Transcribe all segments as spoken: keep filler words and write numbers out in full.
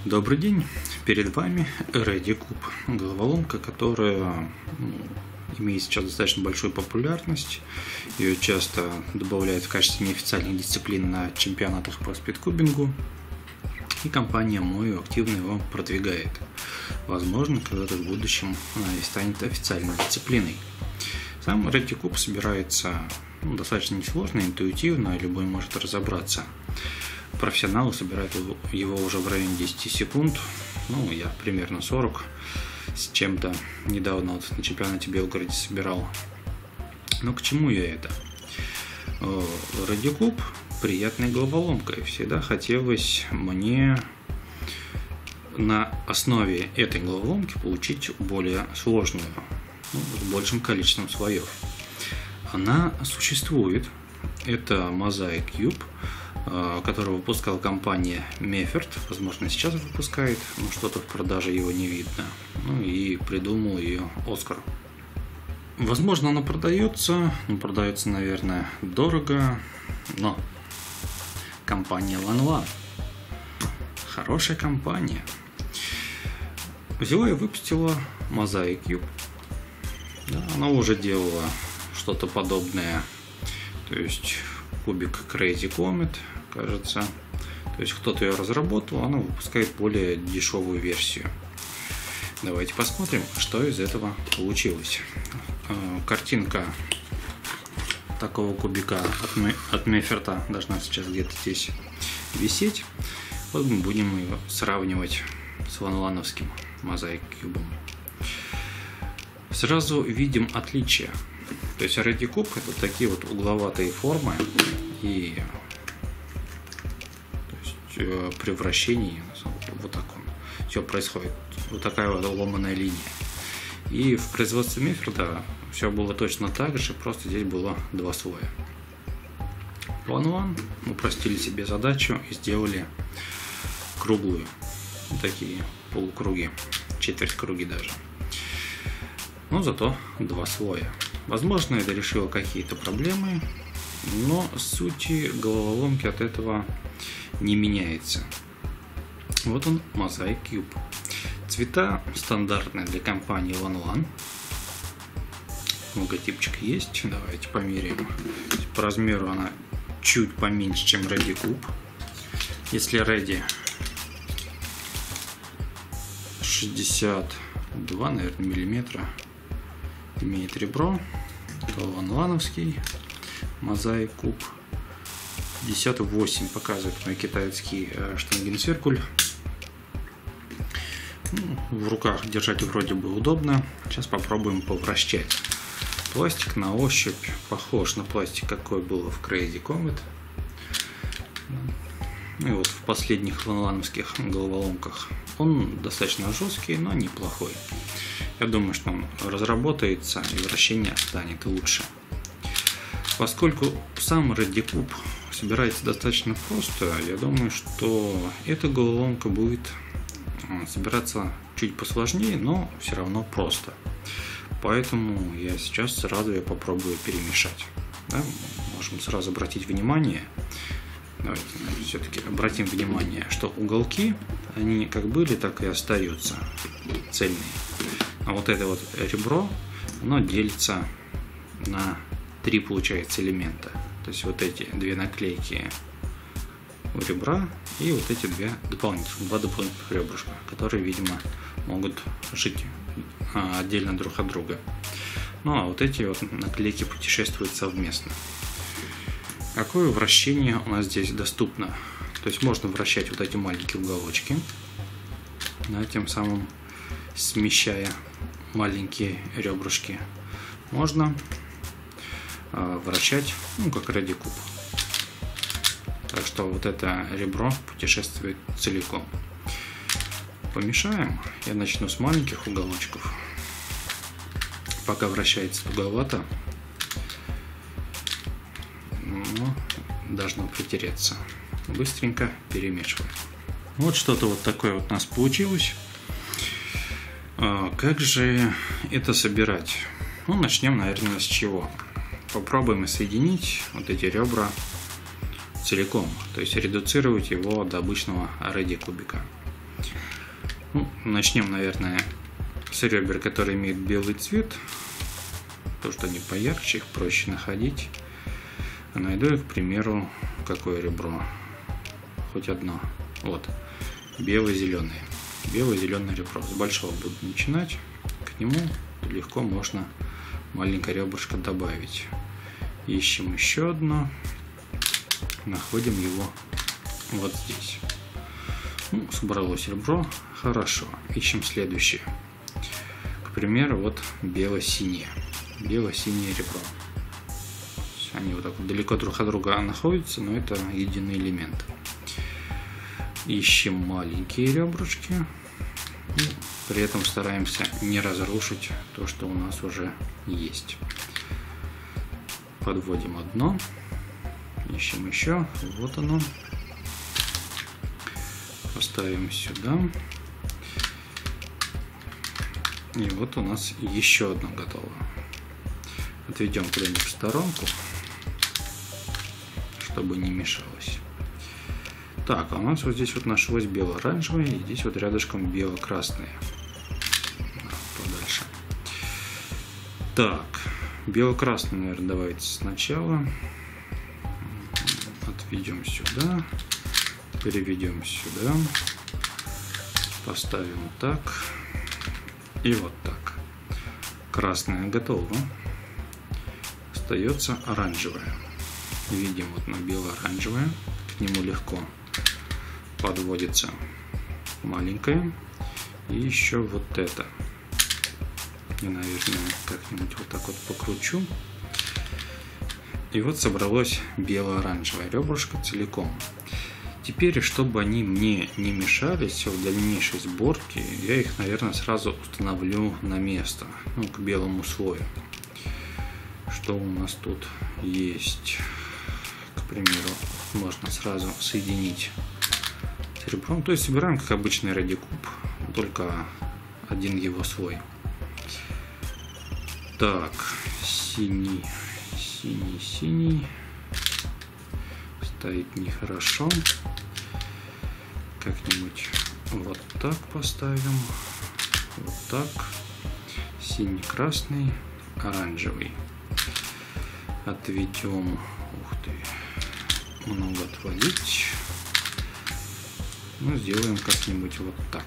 Добрый день, перед вами Ready Cube, головоломка, которая ну, имеет сейчас достаточно большую популярность. Ее часто добавляют в качестве неофициальных дисциплин на чемпионатах по спидкубингу, и компания Moyo активно его продвигает. Возможно, когда-то в будущем она и станет официальной дисциплиной. Сам Ready Cube собирается ну, достаточно несложно, интуитивно, любой может разобраться. Профессионалы собирают его уже в районе десяти секунд, ну я примерно сорок с чем-то, недавно вот на чемпионате в Белгороде собирал. Но к чему я это? Ready Cube приятная головоломка, и всегда хотелось мне на основе этой головоломки получить более сложную, ну, с большим количеством слоев. Она существует, это Mosaic Cube, который выпускала компания Meffert, возможно сейчас выпускает, но что-то в продаже его не видно, ну и придумал ее Оскар. Возможно она продается, но продается, наверное, дорого, но компания Lanvin, хорошая компания, взяла и выпустила Mosaic Cube. Да, она уже делала что-то подобное, то есть кубик Crazy Comet, кажется. То есть кто-то ее разработал, она выпускает более дешевую версию. Давайте посмотрим, что из этого получилось. Картинка такого кубика от Meffert должна сейчас где-то здесь висеть. Вот мы будем ее сравнивать с ланвановским Mosaic Cube. Сразу видим отличия. То есть Ready Cube это такие вот угловатые формы, и то есть, при вращении вот так он, все происходит, вот такая вот ломаная линия. И в производстве Meffert все было точно так же, просто здесь было два слоя. Lanvin упростили себе задачу и сделали круглую, вот такие полукруги, четверть круги даже. Но зато два слоя. Возможно, это решило какие-то проблемы, но сути головоломки от этого не меняется. Вот он, Mosaic Cube. Цвета стандартные для компании Lanvin. Логотипчик есть. Давайте померяем. По размеру она чуть поменьше, чем Ready Cube. Если Ready шестьдесят два, наверное, миллиметра имеет ребро, то ланвановский Mosaic Cube пятьдесят восемь показывает мой китайский штангенциркуль. Ну, в руках держать вроде бы удобно. Сейчас попробуем повращать. Пластик на ощупь похож на пластик, какой был в Crazy Comet. Ну и вот в последних ланвановских головоломках он достаточно жесткий, но неплохой. Я думаю, что он разработается и вращение станет лучше. Поскольку сам Ready Cube собирается достаточно просто, я думаю, что эта головоломка будет собираться чуть посложнее, но все равно просто. Поэтому я сейчас сразу ее попробую перемешать. Да? Можем сразу обратить внимание, давайте все-таки обратим внимание, что уголки, они как были, так и остаются цельные. А вот это вот ребро, оно делится на три, получается, элемента. То есть вот эти две наклейки у ребра и вот эти две дополнительных, два дополнительных ребрышка, которые, видимо, могут жить а, отдельно друг от друга. Ну а вот эти вот наклейки путешествуют совместно. Какое вращение у нас здесь доступно? То есть можно вращать вот эти маленькие уголочки, да, тем самым смещая маленькие ребрышки. Можно э, вращать, ну, как Ready Cube. Так что вот это ребро путешествует целиком. Помешаем. Я начну с маленьких уголочков. Пока вращается туговато, но должно притереться. Быстренько перемешиваем. Вот что-то вот такое вот у нас получилось. Как же это собирать? Ну, начнем, наверное, с чего? Попробуем соединить вот эти ребра целиком, то есть редуцировать его до обычного Ready кубика. Ну, начнем, наверное, с ребер, которые имеют белый цвет. То, что они поярче, их проще находить. А найду я, к примеру, какое ребро? Хоть одно. Вот. Бело-зеленое. Бело-зеленое ребро. С большого буду начинать. К нему легко можно маленькое ребрышко добавить. Ищем еще одно. Находим его вот здесь. Ну, собралось ребро. Хорошо. Ищем следующее. К примеру, вот бело-синее. Бело-синее ребро. Они вот так вот далеко друг от друга находятся, но это единый элемент. Ищем маленькие ребрышки. И при этом стараемся не разрушить то, что у нас уже есть. Подводим одно. Ищем еще. Вот оно. Поставим сюда. И вот у нас еще одно готово. Отведем куда-нибудь в сторонку, чтобы не мешалось. Так, а у нас вот здесь вот нашлось бело-оранжевое, и здесь вот рядышком бело-красное. Подальше. Так, бело-красный, наверное, давайте сначала отведем сюда, переведем сюда, поставим так и вот так. Красное готово. Остается оранжевое. Видим вот на бело-оранжевое. К нему легко подводится маленькое. И еще вот это. Я, наверное, как-нибудь вот так вот покручу. И вот собралось бело-оранжевое ребрышко целиком. Теперь, чтобы они мне не мешались в дальнейшей сборке, я их, наверное, сразу установлю на место, ну, к белому слою. Что у нас тут есть? К примеру, можно сразу соединить с ребром. То есть собираем как обычный радикуб, только один его слой. Так, синий, синий, синий. Ставить нехорошо. Как-нибудь вот так поставим. Вот так. Синий, красный, оранжевый. Отведем. Ух ты. Много отводить. Ну, сделаем как-нибудь вот так.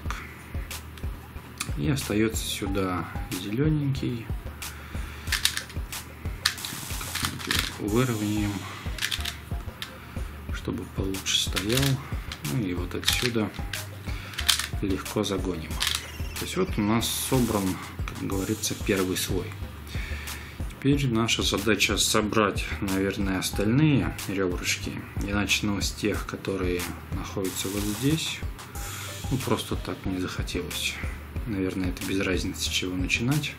И остается сюда зелененький. Выровняем, чтобы получше стоял. Ну и вот отсюда легко загоним. То есть вот у нас собран, как говорится, первый слой. Теперь наша задача собрать, наверное, остальные ребрышки. Я начну с тех, которые находятся вот здесь. Ну, просто так мне захотелось. Наверное, это без разницы, с чего начинать.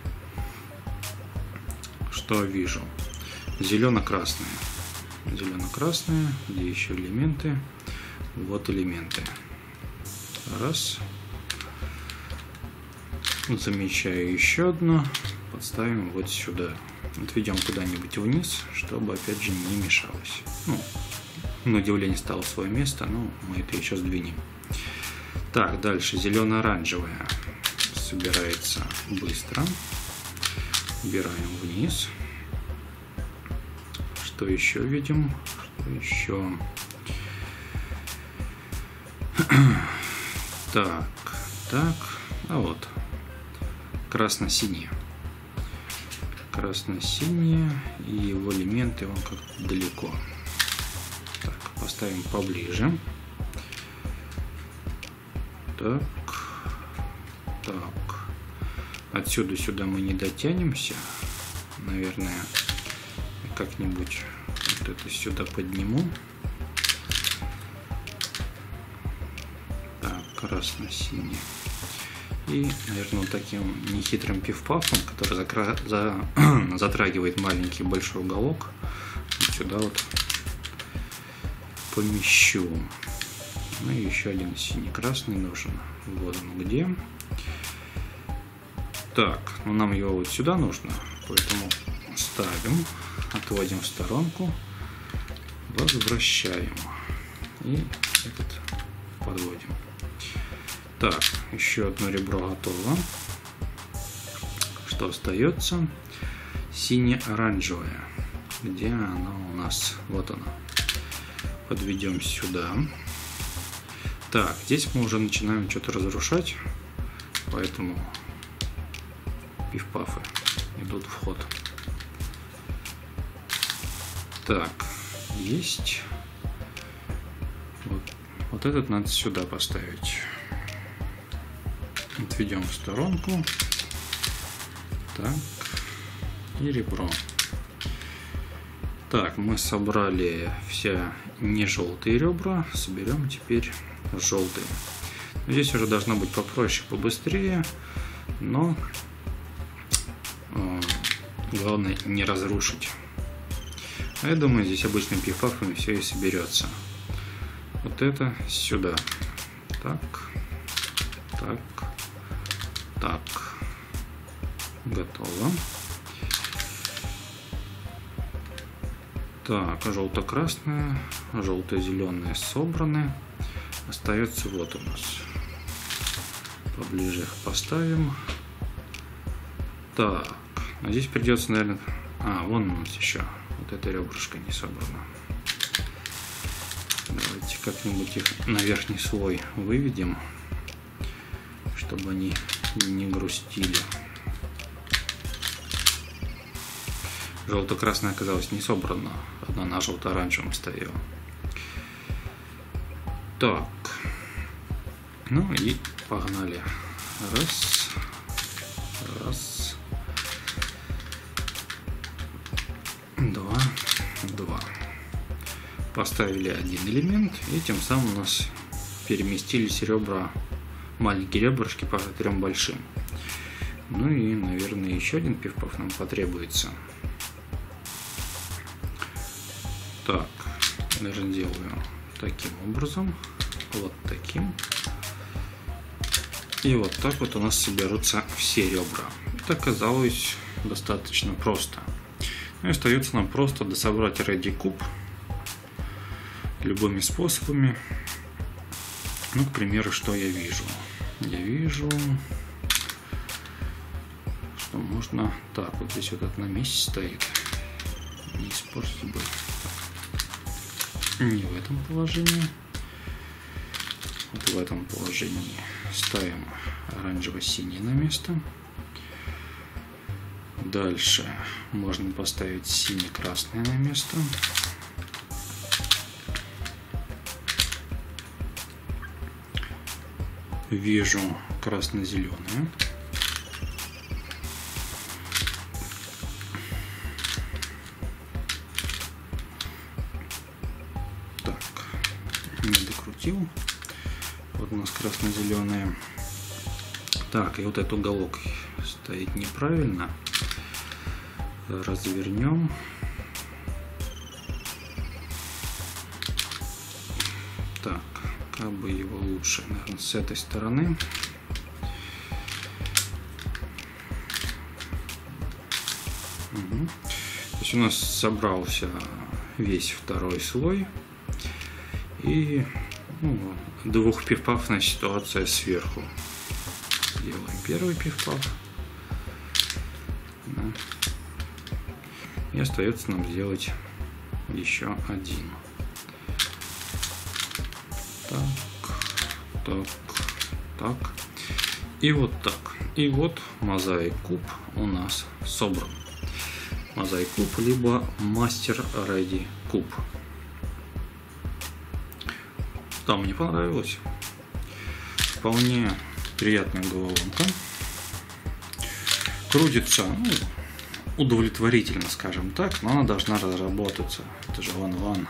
Что вижу? Зелено-красное. Зелено-красное. Где еще элементы? Вот элементы. Раз. Замечаю еще одно. Подставим вот сюда. Отведем куда-нибудь вниз, чтобы опять же не мешалось. Ну, на удивление стало свое место, но мы это еще сдвинем. Так, дальше зелено-оранжевое. Собирается быстро. Убираем вниз. Что еще видим? Что еще? Так, так. А вот. Красно-синее. Красно-синее. И его элементы вон как-то далеко. Так, поставим поближе. Так. Так. Отсюда сюда мы не дотянемся. Наверное, как-нибудь вот это сюда подниму. Так, красно-синий. И, наверное, вот таким нехитрым пиф-пафом, который закра... за... затрагивает маленький большой уголок, вот сюда вот помещу. Ну и еще один синий-красный нужен. Вот он где. Так, ну нам его вот сюда нужно, поэтому ставим, отводим в сторонку, возвращаем и этот подводим. Так, еще одно ребро готово. Что остается? Сине-оранжевое. Где оно у нас? Вот оно. Подведем сюда. Так, здесь мы уже начинаем что-то разрушать, поэтому пиф-пафы идут в ход. Так, есть. Вот, вот этот надо сюда поставить. Отведем в сторонку. Так, и ребро. Так, мы собрали все не желтые ребра, соберем теперь желтые. Здесь уже должно быть попроще, побыстрее, но э, главное не разрушить. А я думаю, здесь обычным пиф-пафом все и соберется. Вот это сюда. Так, так, так. Готово. Так, желто-красное, желто-зеленое собраны. Остается вот у нас. Поближе их поставим. Так, а здесь придется, наверное... А, вон у нас еще. Вот это ребрышко не собрано. Давайте как-нибудь их на верхний слой выведем, чтобы они не грустили. Желто-красное оказалось не собрано. Одна на желто-оранжевом стояла. Так. Ну и погнали. Раз. Раз. Два. Два. Поставили один элемент. И тем самым у нас переместились ребра. Маленькие ребрышки по трем большим. Ну и, наверное, еще один пиф-паф нам потребуется. Так, наверное, делаю таким образом, вот таким. И вот так вот у нас соберутся все ребра. Это оказалось достаточно просто. Ну и остается нам просто дособрать ready куб любыми способами. Ну, к примеру, что я вижу? Я вижу, что можно... Так, вот здесь вот это на месте стоит. Не испортить бы. Не в этом положении. Вот в этом положении ставим оранжево-синий на место. Дальше можно поставить сине-красное на место. Вижу красно-зеленое. Не докрутил. Вот у нас красно-зеленые. Так, и вот этот уголок стоит неправильно. Развернем. Так, как бы его лучше, наверное, с этой стороны. Угу. То есть у нас собрался весь второй слой. И ну, двухпиф-пафная ситуация сверху. Делаем первый пиф-паф. Да. И остается нам сделать еще один. Так, так, так. И вот так. И вот мозаик куб у нас собран. Мозаик куб, либо мастер ready куб. Да, мне понравилось. Вполне приятная головоломка. Крутится, ну, удовлетворительно, скажем так, но она должна разработаться. Это же ван-ван.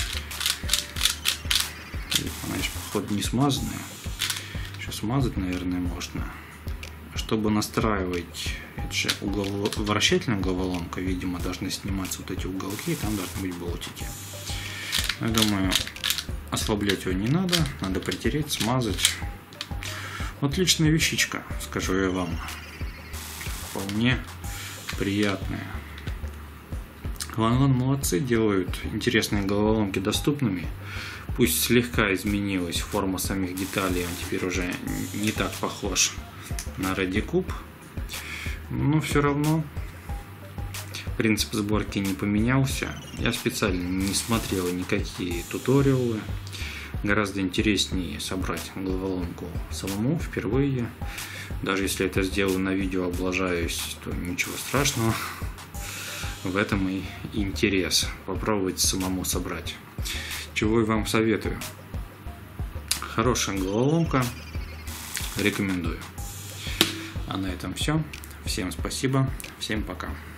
Она еще, походу, не смазанная. Еще смазать, наверное, можно. Чтобы настраивать, это же угол... вращательная головоломка, видимо, должны сниматься вот эти уголки, и там должны быть болтики. Я думаю, ослаблять его не надо, надо притереть, смазать. Отличная вещичка, скажу я вам. Вполне приятная. ван-ван молодцы, делают интересные головоломки доступными. Пусть слегка изменилась форма самих деталей, он теперь уже не так похож на Ready Cube, но все равно принцип сборки не поменялся. Я специально не смотрел никакие туториалы. Гораздо интереснее собрать головоломку самому впервые. Даже если это сделаю на видео, облажаюсь, то ничего страшного. В этом и интерес. Попробовать самому собрать. Чего и вам советую. Хорошая головоломка. Рекомендую. А на этом все. Всем спасибо. Всем пока.